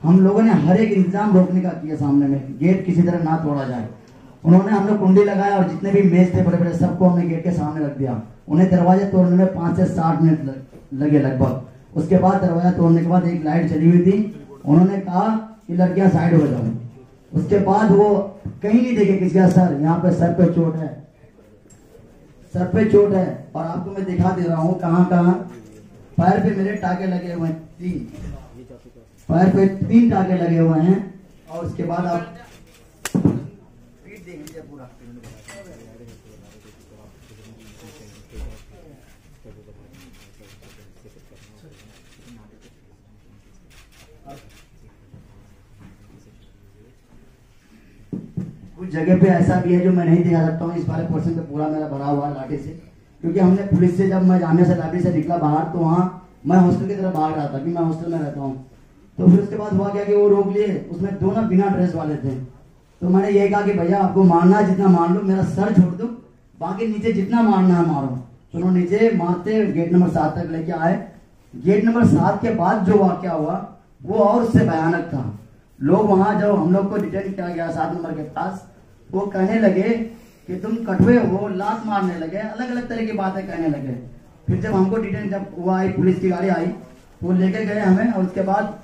हम लोगों ने हर एक इंतजाम रोकने का किया, सामने में गेट किसी तरह ना तोड़ा जाए। उन्होंने हम लोग कुंडी लगाया और जितने भी मेज थे बड़े बड़े सबको हमने गेट के सामने रख दिया। उन्हें दरवाजे तोड़ने में 5 से 60 मिनट लगे लगभग। उसके बाद दरवाजा तोड़ने के बाद एक लाइट चली हुई थी, उन्होंने कहा कि लड़कियां साइड हो जाओ। उसके बाद वो कहीं नहीं देखे किसी का सर, यहाँ पे सर पे चोट है, सर पे चोट है। और आपको मैं दिखा दे रहा हूँ कहाँ कहाँ पैर पे मेरे टाके लगे हुए हैं, 3 पैर पे 3 टाके लगे हुए हैं। और उसके बाद आप पीठ देख लीजिए पूरा। कुछ जगह पे ऐसा भी है जो मैं नहीं दिखा सकता हूँ, इस वाले पोर्शन पे पूरा मेरा भरा हुआ है लाठी से। क्योंकि हमने पुलिस से, जब मैं जामिया से लाइब्रेरी से निकला बाहर, तो वहाँ मैं हॉस्टल की तरफ भाग रहा था कि मैं हॉस्टल में रहता हूँ। तो फिर उसके बाद हुआ क्या कि वो रोक लिए, उसमें 2 ना बिना ड्रेस वाले थे। तो मैंने ये कहा कि भैया आपको मारना है जितना मार लो, मेरा सर छोड़ दो, बाकी नीचे जितना मारना है मारो। तो उन्होंने नीचे मारते गेट नंबर 7 तक लेके आए। गेट नंबर 7 के बाद जो वाक्या हुआ वो और उससे भयानक था। लोग वहां जब हम लोग को डिटेन किया गया 7 नंबर के पास, वो कहने लगे कि तुम कटवे हो, लात मारने लगे, अलग अलग तरह की बातें कहने लगे। फिर जब हमको डिटेन जब हुआ, आई पुलिस की गाड़ी आई तो लेके गए हमें। और उसके बाद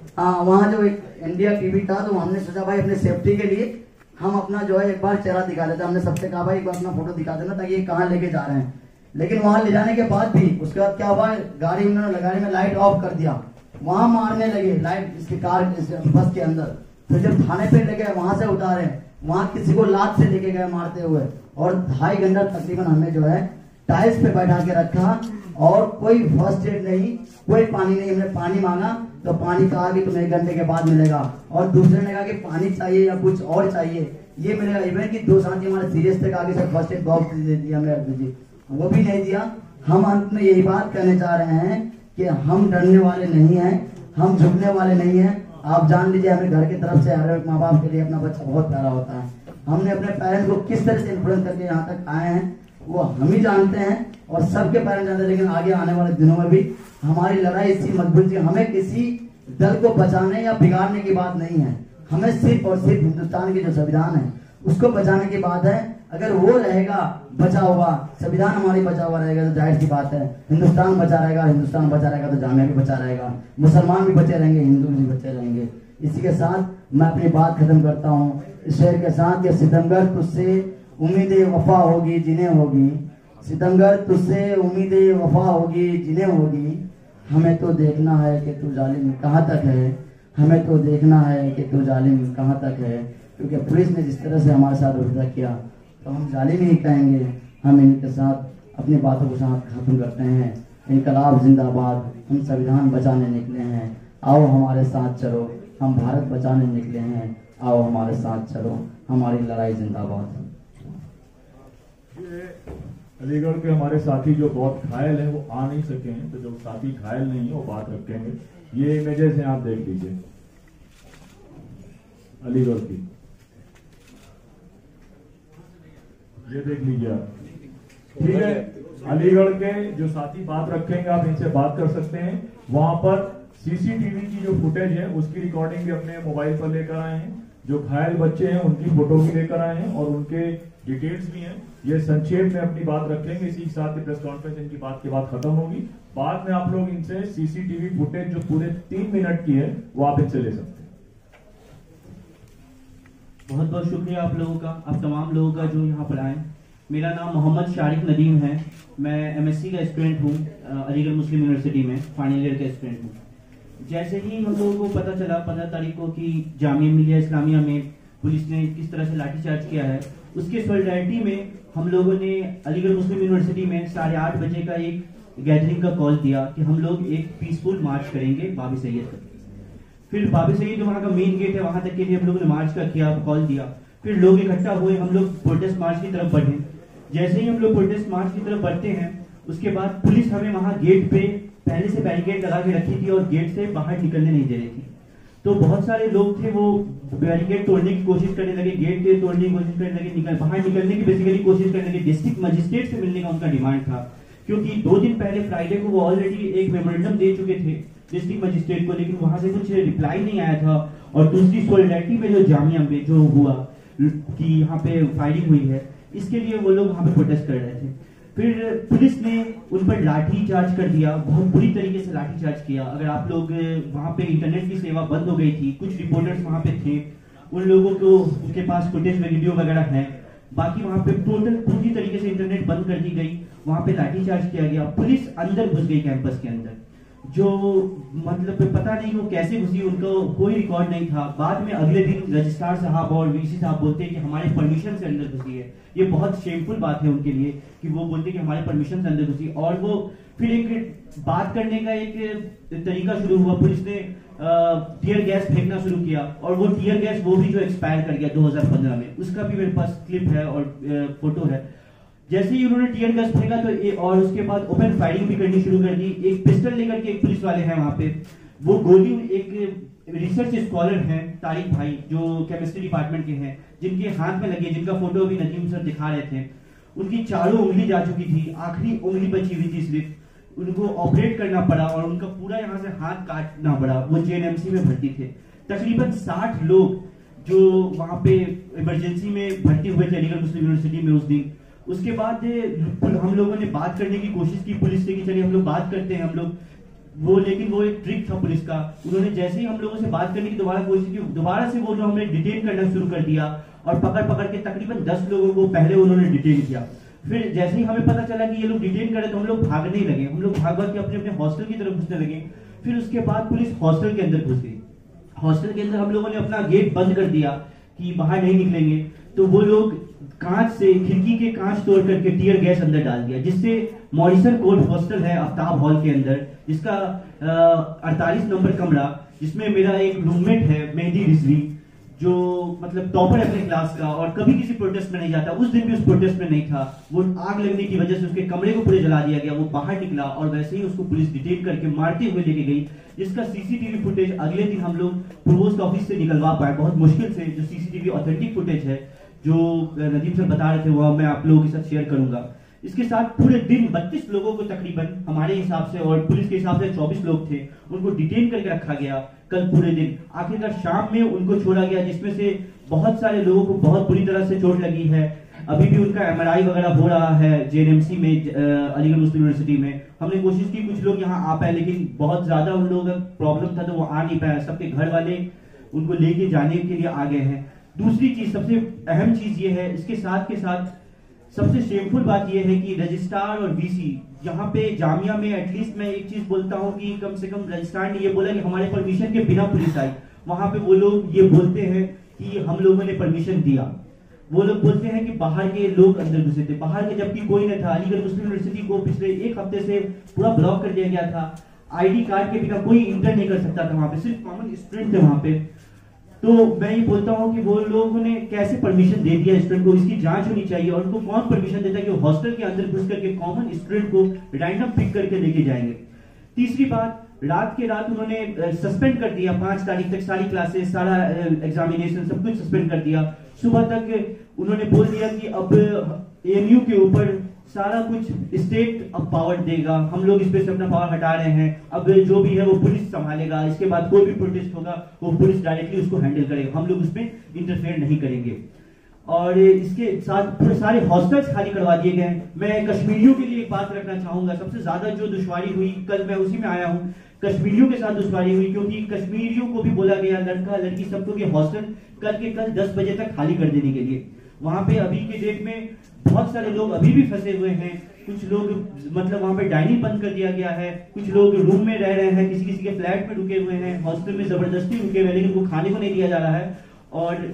वहाँ जो एक इंडिया टीवी था, तो हमने सोचा भाई अपने सेफ्टी के लिए हम अपना जो है एक बार चेहरा दिखा देते। हमने सबसे कहा भाई एक बार अपना फोटो दिखा देना ताकि ये कहाँ लेके जा रहे हैं। लेकिन वहां ले जाने के बाद भी उसके बाद क्या हुआ, गाड़ी उन्होंने गाड़ी में लाइट ऑफ कर दिया, वहां मारने लगे लाइट इसकी कार बस के अंदर। फिर जब थाने पे ले गए वहां से उतारे, वहां किसी को लात से लेके गए मारते हुए। और 2.5 घंटा तकरीबन हमें जो है टाइल्स पे बैठा के रखा और कोई फर्स्ट एड नहीं, कोई पानी नहीं। हमने पानी मांगा तो पानी कहा कि तुम्हें 1 घंटे के बाद मिलेगा, और दूसरे ने कहा कि पानी चाहिए या कुछ और चाहिए ये मिलेगा। इवन कि 2 साथी हमारे सीरियस थे, कहा कि सर फर्स्ट एड बॉक्स दे दिया हमने, वो भी नहीं दिया। हम अंत में यही बात कहने जा रहे हैं कि हम डरने वाले नहीं हैं, हम झुकने वाले नहीं हैं। आप जान लीजिए हमें घर की तरफ से हर एक माँ बाप के लिए अपना बच्चा बहुत प्यारा होता है। हमने अपने पेरेंट्स को किस तरह से इन्फ्लुएंस करके यहाँ तक आए हैं वो हम ही जानते हैं और सबके पेरेंट्स जानते हैं। लेकिन आगे आने वाले दिनों में भी हमारी लड़ाई इसी मजबूत, हमें किसी दल को बचाने या बिगाड़ने की बात नहीं है, हमें सिर्फ और सिर्फ हिंदुस्तान की जो संविधान है उसको बचाने की बात है। अगर वो रहेगा बचा हुआ, संविधान हमारी बचा हुआ रहेगा तो जाहिर सी बात है हिंदुस्तान बचा रहेगा। हिंदुस्तान बचा रहेगा तो जामिया भी बचा रहेगा, मुसलमान भी बचे रहेंगे, हिंदू भी बचे रहेंगे। इसी के साथ मैं अपनी बात खत्म करता हूँ इस शेर के साथ कि सितमगर तुझसे उम्मीदें वफा होगी जिन्हें होगी, सितमगर तुझसे उम्मीदें वफा होगी जिन्हें होगी। हमें तो देखना है कि तू जालिम कहाँ तक है, हमें तो देखना है कि तू जालिम कहाँ तक है। क्योंकि पुलिस ने जिस तरह से हमारे साथ उल्टा किया तो हम जालिम ही कहेंगे। हम इनके साथ अपनी बातों को साथ खत्म करते हैं। इनकलाब जिंदाबाद, हम संविधान बचाने निकले हैं, आओ हमारे साथ चलो। हम भारत बचाने निकले हैं, आओ हमारे साथ चलो, हमारी लड़ाई जिंदाबाद। अलीगढ़ के हमारे साथी जो बहुत घायल हैं वो आ नहीं सके हैं, तो जो साथी घायल नहीं है वो बात रखेंगे। ये इमेजेस हैं, आप देख लीजिए अलीगढ़ की, ये देख लीजिए आप, ठीक है। अलीगढ़ के जो साथी बात रखेंगे आप इनसे बात कर सकते हैं। वहां पर सीसीटीवी की जो फुटेज है उसकी रिकॉर्डिंग भी अपने मोबाइल पर लेकर आए हैं। जो घायल बच्चे हैं उनकी फोटो भी लेकर आए हैं और उनके डिटेल्स भी हैं। ये संक्षेप में अपनी बात रखेंगे, इसी के साथ प्रेस कॉन्फ्रेंस इनकी बात के बाद खत्म होगी। बाद में आप लोग इनसे सीसीटीवी फुटेज जो पूरे 3 मिनट की है वो आप इनसे ले सकते हैं। बहुत बहुत शुक्रिया आप लोगों का, आप तमाम लोगों का जो यहाँ पर आए। मेरा नाम मोहम्मद शारिक नदीम है, मैं एमएससी का स्टूडेंट हूँ अलीगढ़ मुस्लिम यूनिवर्सिटी में, फाइनल ईयर का स्टूडेंट हूँ। जैसे ही हम लोगों को पता चला 15 तारीख को कि जामिया मिलिया इस्लामिया में पुलिस ने किस तरह से लाठीचार्ज किया है, उसके सॉलिडारिटी में हम लोगों ने अलीगढ़ मुस्लिम यूनिवर्सिटी में 8:30 बजे का एक गैदरिंग का कॉल दिया कि हम लोग एक पीसफुल मार्च करेंगे बाबी सैयद तक। फिर बाबी सैयद जो वहाँ का मेन गेट है वहां तक के लिए हम लोगों ने मार्च का किया, कॉल दिया। फिर लोग इकट्ठा हुए, हम लोग प्रोटेस्ट मार्च की तरफ बढ़े। जैसे ही हम लोग प्रोटेस्ट मार्च की तरफ बढ़ते हैं उसके बाद पुलिस हमें वहां गेट पे पहले से बैरिकेड लगा के रखी थी और गेट से बाहर निकलने नहीं दे रही थी। तो बहुत सारे लोग थे वो बैरिकेड तोड़ने की कोशिश करने लगे, गेट के तोड़ने की कोशिश करने लगे, बाहर निकलने की बेसिकली कोशिश करने लगे। डिस्ट्रिक्ट मजिस्ट्रेट से मिलने का उनका डिमांड था क्योंकि 2 दिन पहले फ्राइडे को वो ऑलरेडी एक मेमोरेंडम दे चुके थे डिस्ट्रिक्ट मजिस्ट्रेट को, लेकिन वहां से कुछ रिप्लाई नहीं आया था। और दूसरी सोलिडारिटी में जो जामिया में जो हुआ कि यहाँ पे फायरिंग हुई है, इसके लिए वो लोग वहां पे प्रोटेस्ट कर रहे थे। फिर पुलिस ने उन पर लाठी चार्ज कर दिया, बहुत बुरी तरीके से लाठी चार्ज किया। अगर आप लोग वहां पे इंटरनेट की सेवा बंद हो गई थी, कुछ रिपोर्टर्स वहां पे थे, उन लोगों को उनके पास फुटेज वीडियो वगैरह है, बाकी वहां पे टोटल पूरी तरीके से इंटरनेट बंद कर दी गई, वहां पे लाठीचार्ज किया गया, पुलिस अंदर घुस गई कैंपस के अंदर, जो मतलब पता नहीं वो कैसे घुसी, उनका कोई रिकॉर्ड नहीं था। बाद में अगले दिन रजिस्ट्रार साहब और वीसी साहब बोलते हैं कि हमारे परमिशन से अंदर घुसी है। ये बहुत शेमफुल बात है उनके लिए कि वो बोलते हैं कि हमारे परमिशन से अंदर घुसी। और वो फिर एक बात करने का एक तरीका शुरू हुआ, पुलिस ने टीयर गैस फेंकना शुरू किया, और वो टीयर गैस वो भी जो एक्सपायर कर गया 2015 में, उसका भी मेरे पास क्लिप है और फोटो है। जैसे ही उन्होंने टीयर गैस फेंका तो और उसके बाद ओपन फायरिंग भी करनी शुरू कर दी। एक पिस्टल लेकर के एक पुलिस वाले हैं वहां पे, वो गोली, एक रिसर्च स्कॉलर हैं तारिक भाई जो केमिस्ट्री डिपार्टमेंट के हैं, जिनके हाथ में लगी, जिनका फोटो अभी नदीम सर दिखा रहे थे, उनकी चारों उंगली जा चुकी थी, आखिरी उंगली बची हुई थी सिर्फ, उनको ऑपरेट करना पड़ा और उनका पूरा यहाँ से हाथ काटना पड़ा। वो जेएनएमसी में भर्ती थे। तकरीबन 60 लोग जो वहां पे इमरजेंसी में भर्ती हुए थे अलीगढ़ मुस्लिम यूनिवर्सिटी में उस दिन। उसके बाद हम लोगों ने बात करने की कोशिश की पुलिस से कि चलिए हम लोग बात करते हैं हम लोग वो, लेकिन वो एक ट्रिक था पुलिस का। उन्होंने जैसे ही हम लोगों से बात करने की दोबारा कोशिश की, दोबारा से वो लोग हमें डिटेन करना शुरू कर दिया और पकड़ के तकरीबन 10 लोगों को पहले उन्होंने डिटेन किया। फिर जैसे ही हमें पता चला कि ये लोग डिटेन करे तो हम लोग भागने ही लगे, हम लोग भाग के अपने अपने हॉस्टल की तरफ घुसने लगे। फिर उसके बाद पुलिस हॉस्टल के अंदर घुस गई। हॉस्टल के अंदर हम लोगों ने अपना गेट बंद कर दिया कि बाहर नहीं निकलेंगे, तो वो लोग कांच से, खिड़की के कांच तोड़ करके टीयर गैस अंदर डाल दिया, जिससे मॉरिसन कोर्ट हॉस्टल है आफ्ताब हॉल के अंदर, जिसका 48 नंबर कमरा, जिसमें मेरा एक रूममेट है मेहदी रिजवी, जो मतलब टॉपर अपने क्लास का और कभी किसी प्रोटेस्ट में नहीं जाता, उस दिन भी उस प्रोटेस्ट में नहीं था। वो आग लगने की वजह से उसके कमरे को पूरे जला दिया गया, वो बाहर निकला और वैसे ही उसको पुलिस डिटेन करके मारते हुए लेके गई, जिसका सीसीटीवी फुटेज अगले दिन हम लोग प्रोवोस्ट ऑफिस से निकलवा पाए बहुत मुश्किल से। जो सीसीटीवी ऑथेंटिक फुटेज है जो नदीम सर बता रहे थे वो मैं आप लोगों के साथ शेयर करूंगा। इसके साथ पूरे दिन 32 लोगों को तकरीबन हमारे हिसाब से और पुलिस के हिसाब से 24 लोग थे, उनको डिटेन करके रखा गया कल पूरे दिन। आखिरकार शाम में उनको छोड़ा गया, जिसमें से बहुत सारे लोगों को बहुत बुरी तरह से चोट लगी है। अभी भी उनका एमआरआई वगैरह हो रहा है जेएनएमसी में, अलीगढ़ मुस्लिम यूनिवर्सिटी में। हमने कोशिश की कुछ लोग यहाँ आ पाए, लेकिन बहुत ज्यादा उन लोगों का प्रॉब्लम था तो वो आ नहीं पाया। सबके घर वाले उनको लेके जाने के लिए आ गए हैं। दूसरी चीज, सबसे अहम चीज ये है, इसके साथ के साथ सबसे शेमफुल बात यह है कि रजिस्ट्रार और वीसी यहाँ पे जामिया में, एटलीस्ट मैं एक चीज बोलता हूँ कि कम से कम रजिस्ट्रार ने ये बोला कि हमारे परमिशन के बिना पुलिस आई। वहां पे वो लोग ये बोलते हैं कि हम लोगों ने परमिशन दिया। वो लोग बोलते हैं कि बाहर के लोग अंदर घुसे थे, बाहर के जबकि कोई नहीं था। अलीगढ़ मुस्लिम यूनिवर्सिटी को पिछले 1 हफ्ते से पूरा ब्लॉक कर दिया गया था। आईडी कार्ड के बिना कोई इंटर नहीं कर सकता था वहां पे, सिर्फ कॉमन स्टूडेंट थे वहां पे। तो मैं ये बोलता हूँ कि वो लोगों ने कैसे परमिशन दे दिया स्टूडेंट को, इसकी जांच होनी चाहिए। और उनको कौन परमिशन देता है कि वो हॉस्टल के अंदर घुस करके कॉमन स्टूडेंट को रैंडम पिक करके लेके जाएंगे। तीसरी बात, रात के रात उन्होंने सस्पेंड कर दिया 5 तारीख तक सारी क्लासेस, सारा एग्जामिनेशन सब कुछ सस्पेंड कर दिया। सुबह तक उन्होंने बोल दिया कि अब एएमयू के ऊपर सारा कुछ स्टेट अब पावर देगा, हम लोग इस पे से अपना पावर हटा रहे हैं, अब जो भी है वो पुलिस संभालेगा, इसके बाद कोई भी प्रोटेस्ट होगा वो पुलिस डायरेक्टली उसको हैंडल करेगा, हम लोग उसमें इंटरफेयर नहीं करेंगे। और इसके साथ पूरे सारे हॉस्टल्स खाली करवा दिए गए हैं। मैं कश्मीरियों के लिए एक बात रखना चाहूंगा, सबसे ज्यादा जो दुश्वारी हुई, कल मैं उसी में आया हूँ, कश्मीरियों के साथ दुश्वारी हुई, क्योंकि कश्मीरियों को भी बोला गया, लड़का लड़की सबको कि हॉस्टल कल के कल 10 बजे तक खाली कर देने के लिए। वहां पे अभी के डेट में बहुत सारे लोग अभी भी फंसे हुए हैं। कुछ लोग मतलब वहां पे डाइनिंग बंद कर दिया गया है, कुछ लोग रूम में रह रहे हैं, किसी किसी के फ्लैट में रुके हुए हैं, हॉस्टल में जबरदस्ती रुके हुए, लेकिन उनको खाने को नहीं दिया जा रहा है। और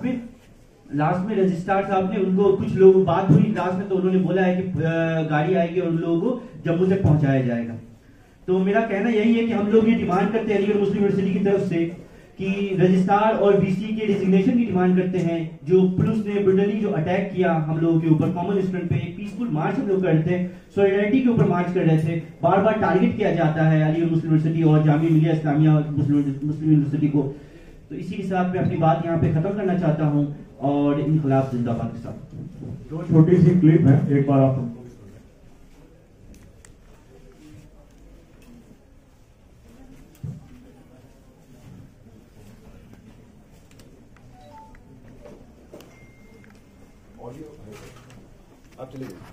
लास्ट में रजिस्ट्रार साहब ने उनको, कुछ लोग बात हुई लास्ट में, तो उन्होंने बोला है कि गाड़ी आएगी और उन लोगों को जम्मू तक पहुंचाया जाएगा। तो मेरा कहना यही है कि हम लोग ये डिमांड करते हैं अलीगढ़ मुस्लिम यूनिवर्सिटी की तरफ से कि रजिस्ट्रार और वीसी के डिजिग्नेशन की डिमांड करते हैं। जो पुलिस ने ब्रुटली जो अटैक किया हम लोगों के ऊपर, कॉमन स्टूडेंट पे एक पीसफुल मार्च हम लोग कर रहे थे, सॉलिडारिटी के ऊपर मार्च कर रहे थे, बार बार टारगेट किया जाता है अलीगढ़ मुस्लिम यूनिवर्सिटी और जामिया मिलिया इस्लामिया मुस्लिम यूनिवर्सिटी को। तो इसी के साथ मैं अपनी बात यहाँ पे खत्म करना चाहता हूँ और इनकलाब जिंदाबाद के साथ 2 छोटी सी क्लिप है, एक बार आप चले गए।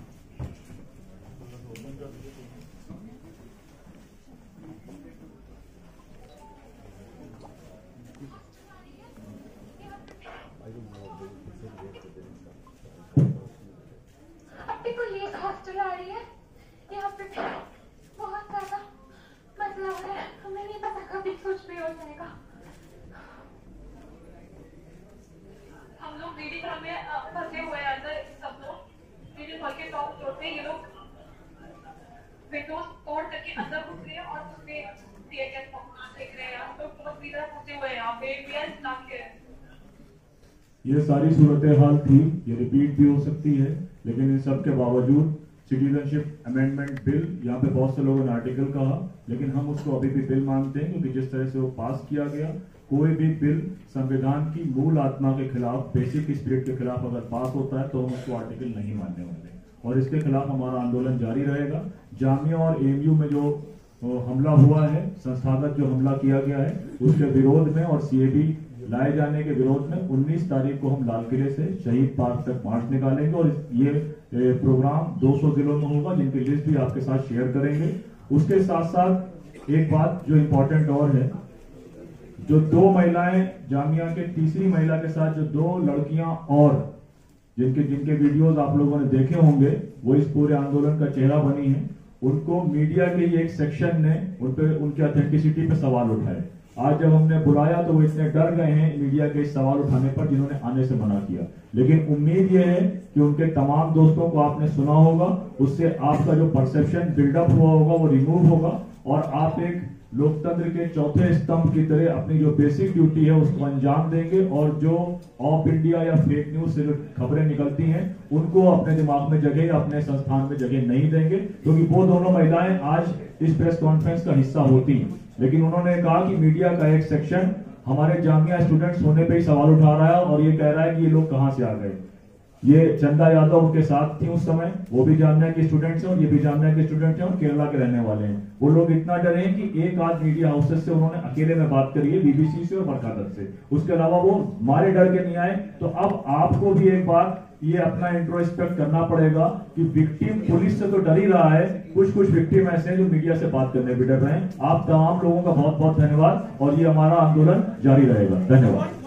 अपने को ये हॉस्टल आ रही है, यहाँ पे बहुत ज्यादा मसला हो रहा है, हमें नहीं पता कभी कुछ भी हो जाएगा। हम लोग रीडिंग हॉल में फंसे हुए हैं अंदर, सब लोग रीडिंग हॉल के टॉप फ्लोर पे ये लोग विंडोज तोड़ करके अंदर घुस गए और उसमें देख रहे हैं। हम लोग बहुत बुरी तरह फंसे हुए हैं यहाँ पे, नाम के ये सारी सूरत हाल थी, ये रिपीट भी हो सकती है, लेकिन इन सब के बावजूद सिटीजनशिप अमेंडमेंट बिल, यहाँ पे बहुत से लोगों ने आर्टिकल कहा, लेकिन हम उसको अभी भी बिल मानते हैं, क्योंकि जिस तरह से वो पास किया गया, कोई भी बिल संविधान की मूल आत्मा के खिलाफ, बेसिक स्पिरिट के खिलाफ अगर पास होता है तो हम उसको आर्टिकल नहीं मानने वाले, और इसके खिलाफ हमारा आंदोलन जारी रहेगा। जामिया और एएमयू में जो हमला हुआ है, संस्थागत जो हमला किया गया है, उसके विरोध में और सीएबी लाए जाने के विरोध में 19 तारीख को हम लाल किले से शहीद पार्क तक मार्च निकालेंगे, और ये प्रोग्राम 200 जिलों में होगा, जिनकी लिस्ट भी आपके साथ शेयर करेंगे। उसके साथ साथ एक बात जो इम्पोर्टेंट और है, जो 2 महिलाएं, जामिया के तीसरी महिला के साथ जो 2 लड़कियां और जिनके वीडियोस आप लोगों ने देखे होंगे, वो इस पूरे आंदोलन का चेहरा बनी है, उनको मीडिया के एक सेक्शन ने उनके ऑथेंटिसिटी पे सवाल उठाए। आज जब हमने बुलाया तो वो इतने डर गए हैं मीडिया के इस सवाल उठाने पर, जिन्होंने आने से मना किया। लेकिन उम्मीद ये है कि उनके तमाम दोस्तों को आपने सुना होगा, उससे आपका जो परसेप्शन बिल्डअप हुआ होगा वो रिमूव होगा, और आप एक लोकतंत्र के चौथे स्तंभ की तरह अपनी जो बेसिक ड्यूटी है उसको अंजाम देंगे, और जो ऑफ इंडिया या फेक न्यूज से जो खबरें निकलती हैं उनको अपने दिमाग में जगह, अपने संस्थान में जगह नहीं देंगे, क्योंकि वो दोनों महिलाएं आज इस प्रेस कॉन्फ्रेंस का हिस्सा होती हैं, लेकिन उन्होंने कहा कि मीडिया का एक सेक्शन हमारे जामिया स्टूडेंट्स होने पे ही सवाल उठा रहा है, और ये कह रहा है कि ये लोग कहां से आ गए। ये चंदा यादव उनके साथ थी उस समय, वो भी जामिया के स्टूडेंट्स हैं और ये भी जामिया के स्टूडेंट्स हैं और केरला के रहने वाले हैं। वो लोग इतना डरे हैं कि एक आध मीडिया हाउसेस से उन्होंने अकेले में बात करी है, बीबीसी से और बरकात से, उसके अलावा वो मारे डर के नहीं आए। तो अब आपको भी एक बात ये अपना इंट्रोस्पेक्ट करना पड़ेगा कि विक्टिम पुलिस से तो डर ही रहा है, कुछ विक्टिम ऐसे हैं जो मीडिया से बात करने भी डर रहे हैं। आप तमाम लोगों का बहुत बहुत धन्यवाद, और ये हमारा आंदोलन जारी रहेगा। धन्यवाद।